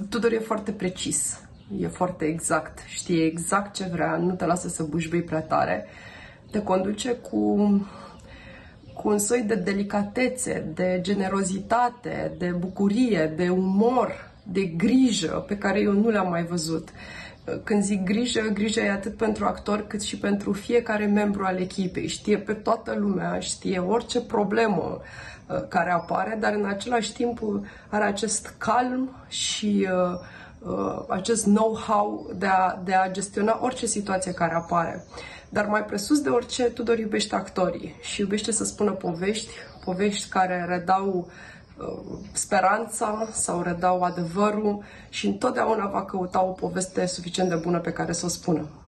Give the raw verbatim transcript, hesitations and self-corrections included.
Tudor e foarte precis, e foarte exact, știe exact ce vrea, nu te lasă să bâșbâi prea tare, te conduce cu, cu un soi de delicatețe, de generozitate, de bucurie, de umor, de grijă pe care eu nu le-am mai văzut. Când zic grijă, grijă e atât pentru actor cât și pentru fiecare membru al echipei. Știe pe toată lumea, știe orice problemă care apare, dar în același timp are acest calm și uh, uh, acest know-how de a, de a gestiona orice situație care apare. Dar mai presus de orice, Tudor iubește actorii și iubește să spună povești, povești care redau uh, speranța sau redau adevărul și întotdeauna va căuta o poveste suficient de bună pe care să o spună.